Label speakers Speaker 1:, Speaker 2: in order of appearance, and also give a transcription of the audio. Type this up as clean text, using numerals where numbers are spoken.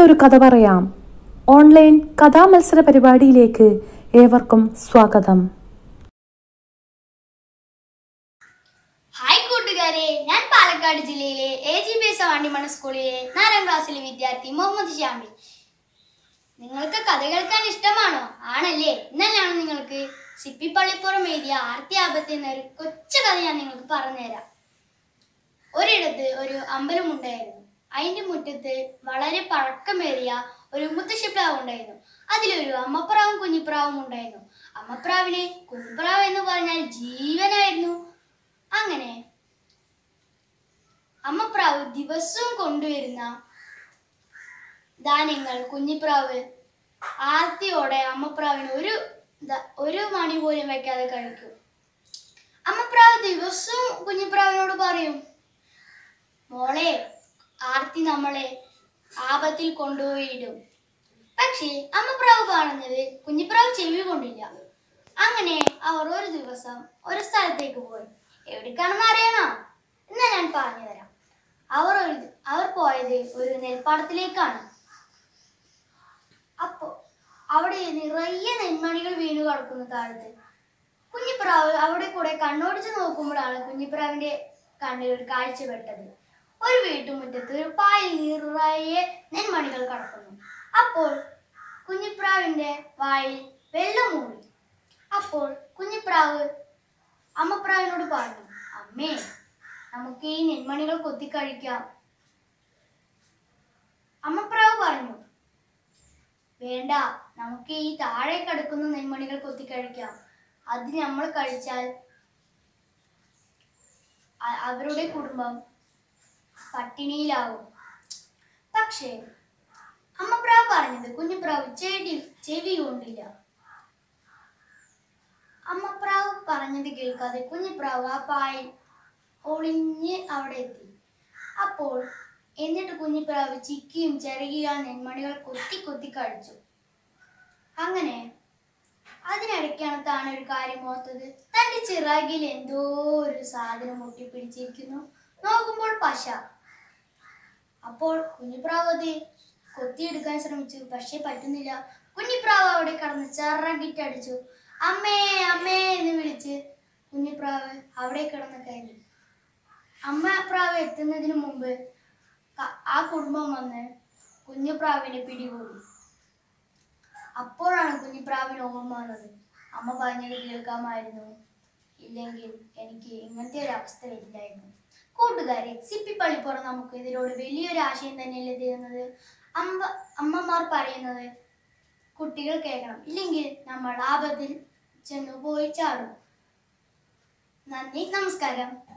Speaker 1: ഒരു കഥ പറയാം. ഓൺലൈൻ കഥാമത്സര പരിപാടിയിലേക്ക് ഏവർക്കും സ്വാഗതം.
Speaker 2: ഹായ് കൂട്ടുകാരെ, ഞാൻ പാലക്കാട് ജില്ലയിലെ AGBS വാണ്ടിമൺ സ്കൂളിലെ 4ാം ക്ലാസ്സിലെ വിദ്യാർത്ഥി മുഹമ്മദ് ഷാമിൽ. നിങ്ങൾക്ക് കഥ കേൾക്കാൻ ഇഷ്ടമാണോ? ആണല്ലേ? എന്നാൽ ഞാൻ നിങ്ങൾക്ക് സിപ്പി പള്ളിപ്പുറം എഴുതിയ ആർത്തി ആപത്ത് എന്നൊരു കൊച്ചു കഥ ഞാൻ നിങ്ങൾക്ക് പറഞ്ഞുതരാം. ഒരിടത്ത് ഒരു അമ്പലമുണ്ടായിരുന്നു. അതിന്റെ മുറ്റത്ത് വളരെ പഴക്കമേറിയ ഒരു മുത്തശ്ശിപ്രാവ് ഉണ്ടായിരുന്നു. അതിലൊരു അമ്മപ്രാവും കുഞ്ഞിപ്രാവും ഉണ്ടായിരുന്നു. അമ്മപ്രാവിന് കുഞ്ഞിപ്രാവ് എന്ന് പറഞ്ഞാൽ ജീവനായിരുന്നു. അങ്ങനെ അമ്മപ്രാവ് ദിവസവും കൊണ്ടുവരുന്ന ധാന്യങ്ങൾ കുഞ്ഞിപ്രാവ് ആർത്തിയോടെ അമ്മപ്രാവിന് ഒരു മണി പോലും വെക്കാതെ കഴിക്കും. അമ്മപ്രാവ് ദിവസവും കുഞ്ഞിപ്രാവിനോട് പറയും, മോളെ, ആർത്തി നമ്മളെ ആപത്തിൽ കൊണ്ടുപോയിടും. പക്ഷേ അമ്മപ്രാവ് പറഞ്ഞത് കുഞ്ഞിപ്രാവ് ചെവി കൊണ്ടില്ല. അങ്ങനെ അവർ ഒരു ദിവസം ഒരു സ്ഥലത്തേക്ക് പോയി. എവിടേക്കാണെന്ന് അറിയണോ? എന്നാ ഞാൻ പറഞ്ഞു തരാം. അവർ പോയത് ഒരു നെൽപ്പാടത്തിലേക്കാണ്. അപ്പോ അവിടെ നിറയെ നെന്മണികൾ വീണു കിടക്കുന്നു താഴത്ത്. കുഞ്ഞിപ്രാവ് അവിടെ കൂടെ കണ്ണോടിച്ച് നോക്കുമ്പോഴാണ് കുഞ്ഞിപ്രാവിന്റെ കണ്ണിൽ ഒരു കാഴ്ച പെട്ടത്. ഒരു വീട്ടുമുറ്റത്ത് ഒരു പായിൽ നിറയെ നെന്മണികൾ കിടക്കുന്നു. അപ്പോൾ കുഞ്ഞിപ്രാവിന്റെ വായിൽ വെള്ളം മൂടി. അപ്പോൾ കുഞ്ഞിപ്രാവ് അമ്മപ്രാവിനോട് പറഞ്ഞു, അമ്മേ, നമുക്ക് ഈ നെന്മണികൾ കൊത്തിക്കഴിക്കാം. അമ്മപ്രാവ് പറഞ്ഞു, വേണ്ട, നമുക്ക് ഈ താഴെ കിടക്കുന്ന നെന്മണികൾ കൊത്തിക്കഴിക്കാം. അത് നമ്മൾ കഴിച്ചാൽ അവരുടെ കുടുംബം പട്ടിണിയിലാവും. പക്ഷേ അമ്മപ്രാവ് പറഞ്ഞത് കുഞ്ഞിപ്രാവ് ചെവി കൊണ്ടില്ല. അമ്മപ്രാവ് പറഞ്ഞത് കേൾക്കാതെ കുഞ്ഞിപ്രാവ് ആ പായിൽ ഒളിഞ്ഞ് അവിടെ എത്തി. എന്നിട്ട് കുഞ്ഞിപ്രാവ് ചിക്കിയും ചിറകിയ നെന്മണികൾ കൊത്തി കൊത്തി കഴിച്ചു. അങ്ങനെ അതിനിടയ്ക്കാണ് താൻ ഒരു കാര്യം ഓർത്തത്. തന്റെ ചിറകിൽ എന്തോ ഒരു സാധനം ഒട്ടിപ്പിടിച്ചിരിക്കുന്നു. നോക്കുമ്പോൾ പശ. അപ്പോൾ കുഞ്ഞിപ്രാവ് അത് കൊത്തിയെടുക്കാൻ ശ്രമിച്ചു. പക്ഷെ പറ്റുന്നില്ല. കുഞ്ഞിപ്രാവ് അവിടെ കടന്ന് ചിറകിട്ടടിച്ചു. അമ്മേ അമ്മേ എന്ന് വിളിച്ച് കുഞ്ഞിപ്രാവ് അവിടെ കിടന്ന് കരഞ്ഞു. അമ്മപ്രാവ് എത്തുന്നതിന് മുമ്പ് ആ കുടുംബം വന്ന് കുഞ്ഞിപ്രാവിനെ പിടികൂടി. അപ്പോഴാണ് കുഞ്ഞിപ്രാവിന് ഓർമ്മ വന്നത്, അമ്മ പറഞ്ഞത് കേൾക്കാമായിരുന്നു, ഇല്ലെങ്കിൽ എനിക്ക് ഇങ്ങനത്തെ ഒരു അവസ്ഥ വരില്ലായിരുന്നു. കൂട്ടുകാരെ, സിപ്പി പള്ളിപ്പുറം നമുക്ക് ഇതിനോട് വലിയൊരു ആശയം തന്നെയല്ലേ തരുന്നത്. അമ്മമാർ പറയുന്നത് കുട്ടികൾ കേൾക്കണം, ഇല്ലെങ്കിൽ നമ്മൾ ആപത്തിൽ ചെന്ന് പോയി ചാടും. നന്ദി, നമസ്കാരം.